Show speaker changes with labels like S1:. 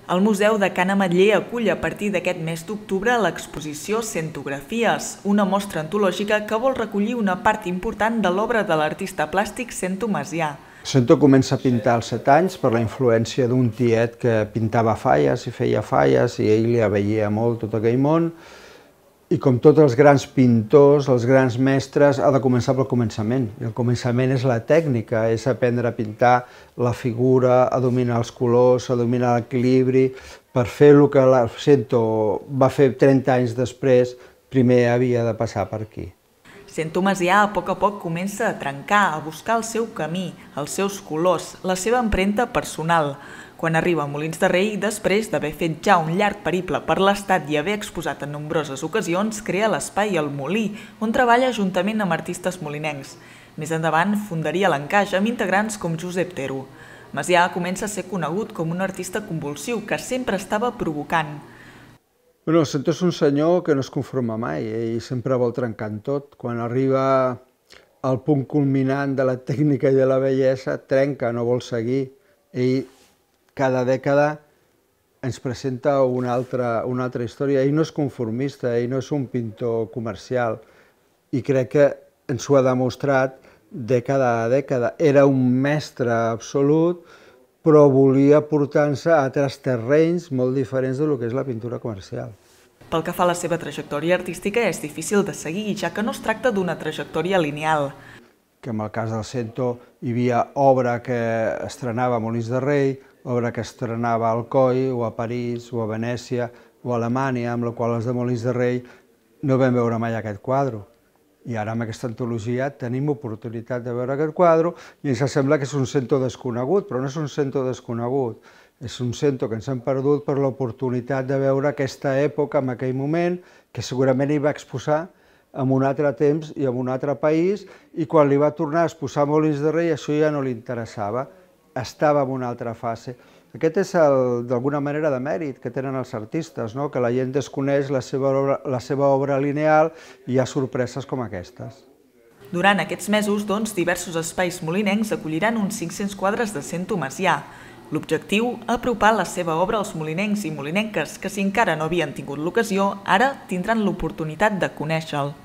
S1: El Museu de Can Ametller acull a partir d'aquest mes d'octubre l'exposició Centografies, una mostra antològica que vol recollir una part important de l'obra de l'artista plàstic Cento Macià.
S2: Cento comença a pintar als 7 anys per la influència d'un tiet que pintava falles i feia falles i ell li aveia molt tot aquell món. I com tots els grans pintors, els grans mestres, ha de començar pel començament. I el començament és la tècnica, és aprendre a pintar la figura, a dominar els colors, a dominar l'equilibri. Per fer el que la Cento va fer 30 anys després, primer havia de passar per aquí.
S1: Cento Macià a poc comença a trencar, a buscar el seu camí, els seus colors, la seva empremta personal. Quan arriba a Molins de Rei, després d'haver fet ja un llarg periple per l'estat i haver exposat en nombroses ocasions, crea l'espai El Molí, on treballa juntament amb artistes molinencs. Més endavant fundaria l'Encaix amb integrants com Josep Tero. Macià comença a ser conegut com un artista convulsiu que sempre estava provocant.
S2: Cento és un senyor que no es conforma mai, ell sempre vol trencar en tot. Quan arriba al punt culminant de la tècnica i de la bellesa, trenca, no vol seguir. Ell cada dècada ens presenta una altra història. Ell no és conformista, ell no és un pintor comercial i crec que ens ho ha demostrat dècada a dècada. Era un mestre absolut, però volia portar-se a altres terrenys molt diferents del que és la pintura comercial.
S1: Pel que fa a la seva trajectòria artística és difícil de seguir, ja que no es tracta d'una trajectòria lineal.
S2: Que en el cas del Cento hi havia obra que estrenava a Molins de Rei, obra que estrenava a Alcoi, o a París, o a Venècia, o a Alemanya, amb la qual els de Molins de Rei no vam veure mai aquest quadre. I ara amb aquesta antologia tenim oportunitat de veure aquest quadre i ens sembla que és un Cento desconegut, però no és un Cento desconegut. És un Cento que ens hem perdut per l'oportunitat de veure aquesta època, en aquell moment, que segurament hi va exposar en un altre temps i en un altre país, i quan li va tornar a exposar a Molins de Rei això ja no li interessava, estava en una altra fase. Aquest és d'alguna manera de mèrit que tenen els artistes, que la gent desconeix la seva obra lineal i hi ha sorpreses com aquestes.
S1: Durant aquests mesos, doncs, diversos espais molinencs acolliran uns 500 quadres de Cento Macià. L'objectiu, apropar la seva obra als molinencs i molinenques que si encara no havien tingut l'ocasió, ara tindran l'oportunitat de conèixer-lo.